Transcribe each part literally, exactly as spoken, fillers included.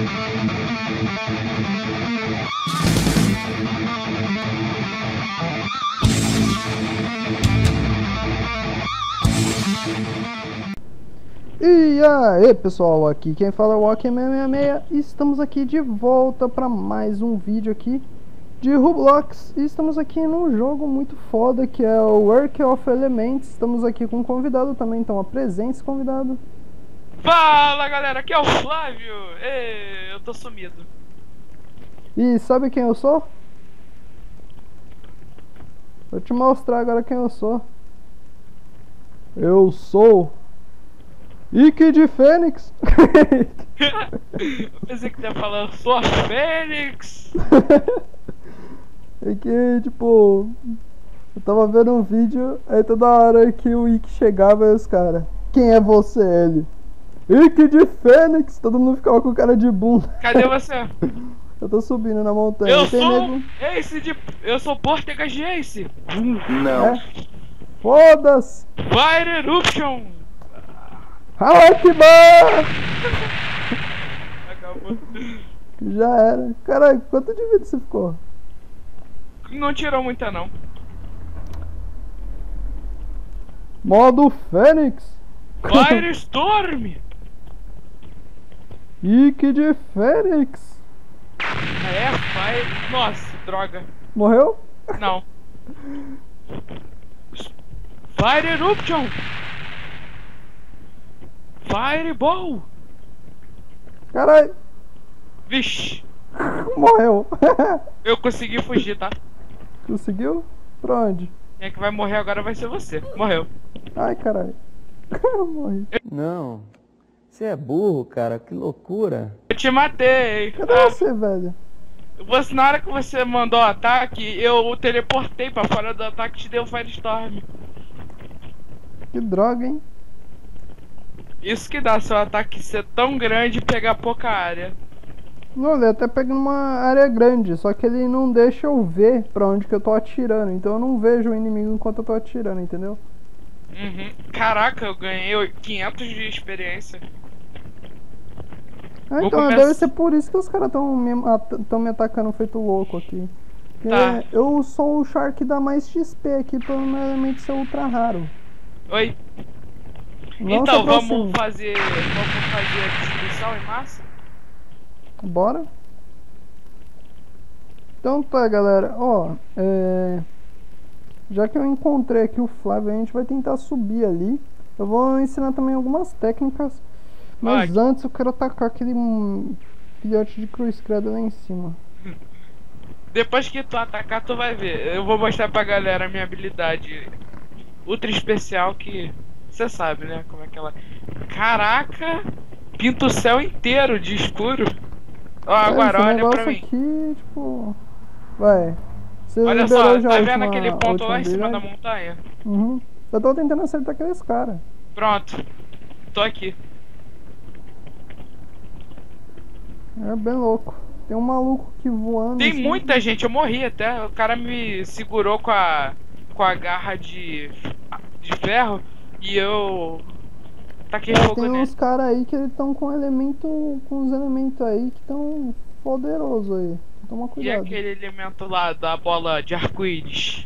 E aí pessoal, aqui quem fala é o Walker seis seis seis e estamos aqui de volta para mais um vídeo aqui de Roblox. E estamos aqui num jogo muito foda que é o Work of Elements. Estamos aqui com um convidado também, então apresente-se, convidado. Fala galera, aqui é o Flávio. Ei, eu tô sumido. E sabe quem eu sou? Vou te mostrar agora quem eu sou. Eu sou Ike de Fênix. Eu pensei que você ia falar, eu sou a Fênix. É que, tipo, eu tava vendo um vídeo, aí toda hora que o Ike chegava, aí os caras, quem é você? Ele, Ike de Fênix. Todo mundo ficava com cara de bunda. Cadê você? Eu tô subindo na montanha. Eu Tem sou nego... Ace de... Eu sou Portegas de Ace. Não. É? Foda-se. Fire Eruption. Halakbar! Acabou. Já era. Caralho, quanto de vida você ficou? Não tirou muita não. Modo Fênix. Firestorm. Ike de Fênix. É, Fire... Nossa, droga. Morreu? Não. Fire Eruption. Fireball. Caralho. Vixe. Morreu. Eu consegui fugir, tá? Conseguiu? Pra onde? Quem é que vai morrer agora vai ser você. Morreu. Ai, caralho. Morri. Não. Você é burro, cara. Que loucura. Eu te matei. Cadê Ah, você, velho? você, na hora que você mandou o ataque, eu teleportei pra fora do ataque e te deu o Firestorm. Que droga, hein? Isso que dá seu ataque ser tão grande e pegar pouca área. Não, ele até pega numa área grande, só que ele não deixa eu ver pra onde que eu tô atirando. Então eu não vejo o inimigo enquanto eu tô atirando, entendeu? Uhum. Caraca, eu ganhei quinhentos de experiência. Ah, Vou então começar- deve ser por isso que os caras tão me, at- tão me atacando feito louco aqui. Porque Tá. eu sou o Shark que dá mais X P aqui, provavelmente ser ultra raro. Oi. Não Então se vamos aproxime. fazer. Vamos fazer a distribuição em massa? Bora. Então tá, galera, ó, é... já que eu encontrei aqui o Flávio, a gente vai tentar subir ali. Eu vou ensinar também algumas técnicas, mas Vai. antes eu quero atacar aquele hum, filhote de cruz credo lá em cima. Depois que tu atacar, tu vai ver. Eu vou mostrar pra galera a minha habilidade ultra especial que você sabe, né? Como é que ela. Caraca! Pinta o céu inteiro de escuro. Ó, agora Esse olha negócio pra mim. aqui, tipo... Vai. Você Olha liberou só, já tá a vendo última- aquele a ponto última lá em cima da habilidade? montanha? Uhum. Eu tô tentando acertar aqueles caras. Pronto. Tô aqui. É bem louco. Tem um maluco aqui voando. Tem assim. muita gente, eu morri até. O cara me segurou com a. com a garra de. de ferro e eu. Taquei É, fogo tem nele. uns caras aí que eles estão com elemento. com os elementos aí que estão poderosos aí. Toma E cuidado. aquele elemento lá da bola de arco-íris?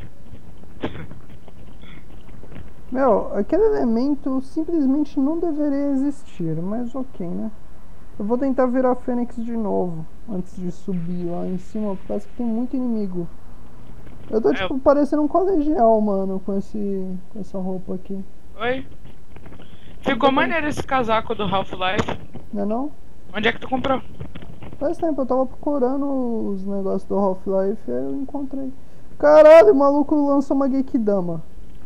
Meu, aquele elemento simplesmente não deveria existir, mas ok, né? Eu vou tentar virar Fênix de novo antes de subir lá em cima, por causa que tem muito inimigo. Eu tô É, tipo parecendo um colegial, mano, com esse com essa roupa aqui. Oi? Ficou maneiro esse casaco do Half-Life. Não é não? Onde é que tu comprou? Faz tempo, eu tava procurando os negócios do Half-Life e aí eu encontrei. Caralho, o maluco lançou uma Geikidama.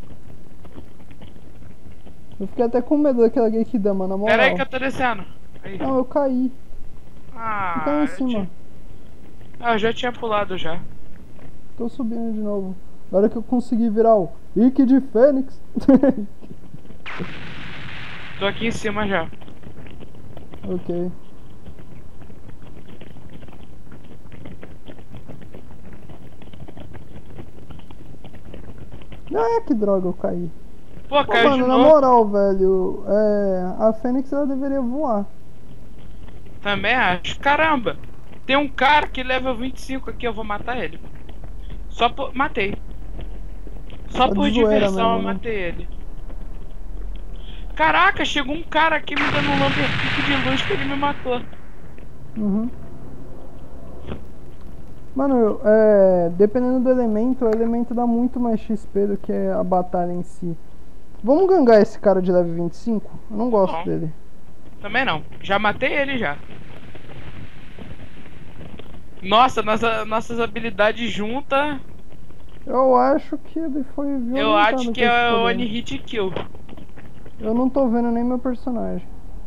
Eu fiquei até com medo daquela Geikidama, na moral. Pera aí que eu tô descendo. Aí. Não, eu caí. Ah, Fica aí em eu cima. tinha- ah, eu já tinha pulado já. Tô subindo de novo. Agora que eu consegui virar o Ike de Fênix. Tô aqui em cima já. Ok. Ah, que droga, eu caí. Pô, Pô, caiu de mano, na novo. moral, velho, é, a Fênix ela deveria voar. Também acho. Caramba! Tem um cara que leva vinte e cinco aqui, eu vou matar ele. Só por... Matei. Só Só por de zoeira diversão mesmo, eu né? matei ele. Caraca, chegou um cara aqui me dando um lambertico de luz que ele me matou. Uhum. Mano, é, dependendo do elemento, o elemento dá muito mais X P do que a batalha em si. Vamos gangar esse cara de level vinte e cinco? Eu não gosto Bom. dele. Também não. Já matei ele já. Nossa, nossa, nossas habilidades juntas. Eu acho que ele foi violentado. Eu acho que com esse é o poder. One Hit Kill. Eu não tô vendo nem meu personagem.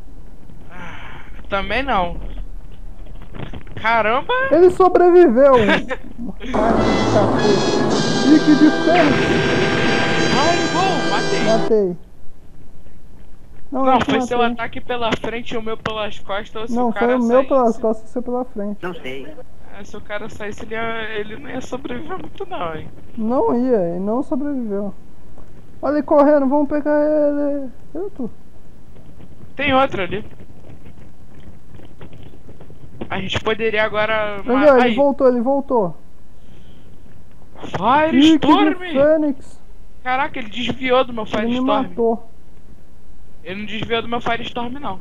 Também não. Caramba! Ele sobreviveu! Raio de cacete. Pique de fênix! Ai, gol! Matei. Matei. Não, Não, eu te foi seu matei. ataque pela frente e o meu pelas costas. Ou se Não, o foi cara o meu pelas saísse- costas e o seu pela frente. Não sei. É, se o cara saísse, ele, ia- ele não ia sobreviver muito, não, hein? Não ia, e não sobreviveu. Olha ele correndo, vamos pegar ele. Eu tô. Tem outro ali. A gente poderia agora. Ali, ma- ó, ele Aí, voltou, ele voltou. Pique de Firestorm! fênix. Caraca, ele desviou do meu Ele me Firestorm. matou. Ele não desviou do meu Firestorm, não.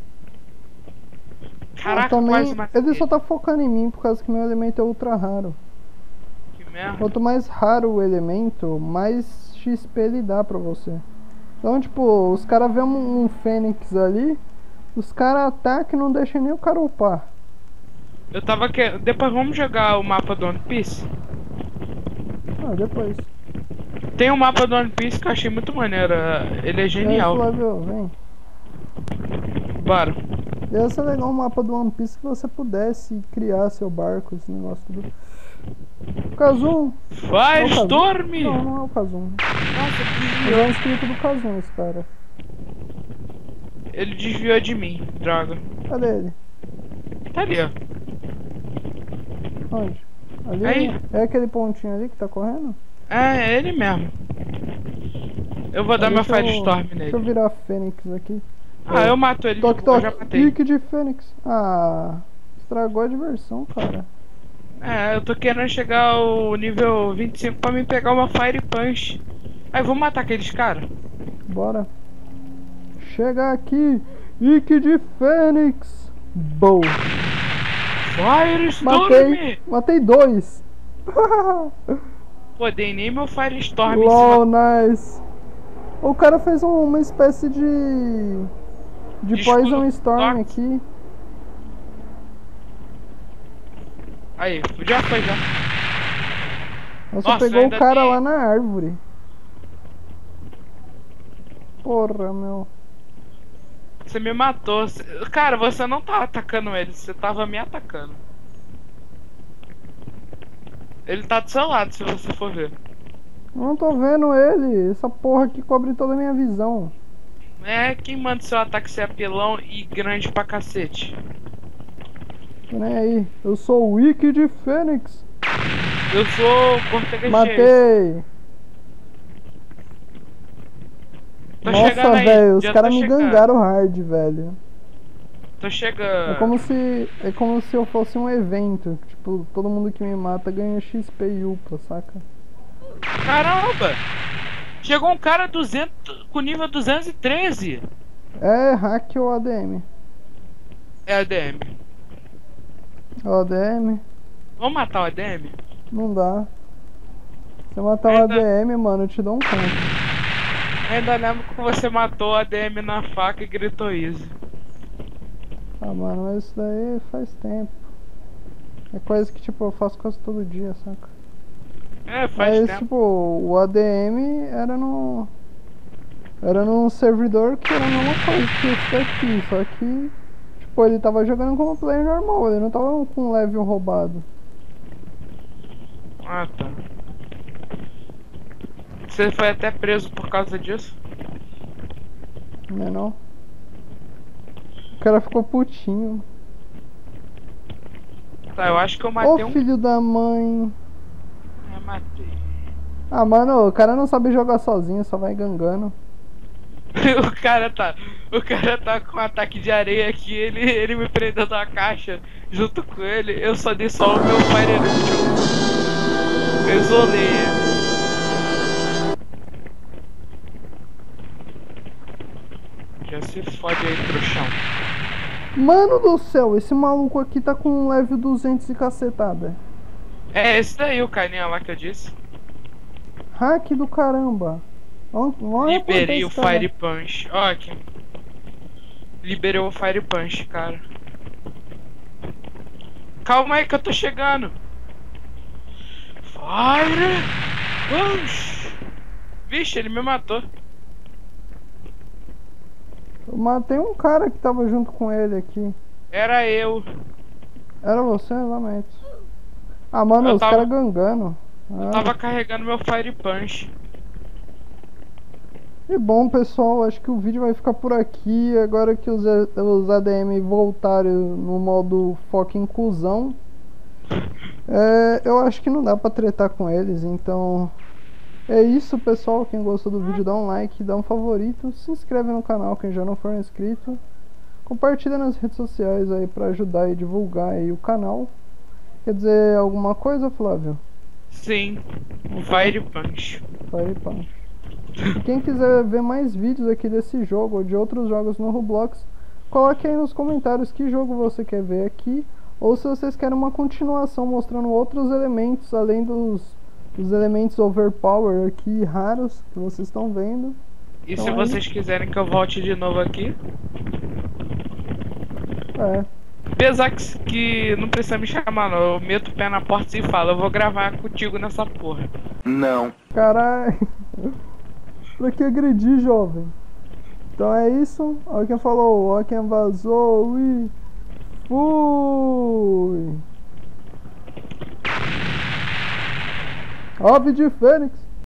Eu Caraca, também, quase matei ele só tá focando em mim por causa que meu elemento é ultra raro. Que merda. Quanto mais raro o elemento, mais X P ele dá pra você. Então, tipo, os caras vêem um, um fênix ali, os caras atacam e não deixam nem o cara upar. Eu tava que... Depois vamos jogar o mapa do One Piece. Ah, depois. Tem um mapa do One Piece que eu achei muito maneiro. Ele é genial. É, Flávio, vem. Bora. Ia ser legal um mapa do One Piece que você pudesse criar seu barco, esse negócio tudo. Kazum! Firestorm! Não, não é o Kazum. Nossa, ele Mas desviou. é um inscrito do Kazum esse cara. Ele desviou de mim, droga. Cadê ele? Tá ali, ó. Onde? Ali? Aí. É aquele pontinho ali que tá correndo? É, é ele mesmo. Eu vou dar meu Deixa eu- Firestorm Deixa eu nele. virar Fênix aqui. Ah, eu mato ele. Toque, Eu já toque. matei. Pique de Fênix. Ah, estragou a diversão, cara. É, eu tô querendo chegar ao nível vinte e cinco pra me pegar uma Fire Punch. Aí, vamos matar aqueles caras. Bora. Chega aqui. Pique de Fênix. Boa. Firestorm! Matei. Matei dois. Pô, dei nem meu Firestorm em LOL, cima. nice. O cara fez um- uma espécie de... De De Poison escudo Storm toque. aqui. Aí, já foi, já. Nossa, Nossa, pegou o ainda cara tem- lá na árvore. Porra, meu. Você me matou. Cê- Cara, você não tá atacando ele, você tava me atacando. Ele tá do seu lado, se você for ver. Eu não tô vendo ele. Essa porra aqui cobre toda a minha visão. É, quem manda seu ataque ser apelão e grande pra cacete? Tô nem aí. Eu sou o Wiki de Fênix. Eu sou Cortega Matei. Tô Nossa, chegando aí, velho. Os já caras tô me chegando. gangaram hard, velho. Tô chegando. É como se. É como se eu fosse um evento. Tipo, todo mundo que me mata ganha X P e upa, saca? Caramba! Chegou um cara duzentos, com nível duzentos e treze. É hack ou A D M? É A D M. O A D M? Vamos matar o A D M? Não dá. Se eu matar o Ainda- A D M, mano, eu te dou um ponto. Ainda lembro que você matou o A D M na faca e gritou easy. Ah, mano, mas isso daí faz tempo. É coisa que, tipo, eu faço quase todo dia, saca? É, faz Mas, tempo. tipo, o A D M era no... Era num servidor que era a mesma coisa que esse daqui, só que... Tipo, ele tava jogando como player normal, ele não tava com level roubado. Ah, tá. Você foi até preso por causa disso? Não é não? O cara ficou putinho. Tá, eu acho que eu Ô matei um. filho da mãe. É, matei. Ah, mano, o cara não sabe jogar sozinho, só vai gangando. O cara tá. O cara tá com um ataque de areia aqui, ele, ele me prendeu na caixa junto com ele, eu só dei só o meu Fire Eruption. Eu isolei ele. Já se fode aí, trouxão. Mano do céu, esse maluco aqui tá com um level duzentos e cacetada. É esse daí o carinha lá que eu disse. Hack do caramba. Vamos, vamos Liberei o esse cara. Fire Punch. Ó aqui. Liberei o Fire Punch, cara. Calma aí que eu tô chegando. Fire Punch. Vixe, ele me matou. Eu matei um cara que tava junto com ele aqui. Era eu. Era você? Lamento. Ah, mano, Eu os tava- caras gangando. Ah. Tava carregando meu Fire Punch. E bom, pessoal, acho que o vídeo vai ficar por aqui. Agora que os, os A D M voltaram no modo fucking cuzão, é, eu acho que não dá pra tretar com eles. Então é isso, pessoal. Quem gostou do vídeo, dá um like, dá um favorito, se inscreve no canal quem já não for inscrito, compartilha nas redes sociais aí pra ajudar e divulgar aí o canal. Quer dizer alguma coisa, Flávio? Sim, o Fire Punch. Fire Punch. E quem quiser ver mais vídeos aqui desse jogo ou de outros jogos no Roblox, coloque aí nos comentários que jogo você quer ver aqui, ou se vocês querem uma continuação mostrando outros elementos além dos, dos elementos overpower aqui raros que vocês estão vendo. E Então se aí- vocês quiserem que eu volte de novo aqui, É, apesar que, que não precisa me chamar não, eu meto o pé na porta e falo, eu vou gravar contigo nessa porra. Não. caralho. Pra que agredir, jovem? Então é isso. Olha quem falou. Olha quem vazou. E fui. Ave de Fênix.